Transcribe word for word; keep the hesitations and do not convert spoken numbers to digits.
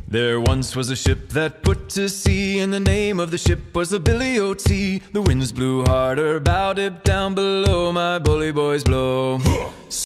There once was a ship that put to sea, and the name of the ship was the Billy O T. The winds blew harder, bowed it down below, my bully boys blow.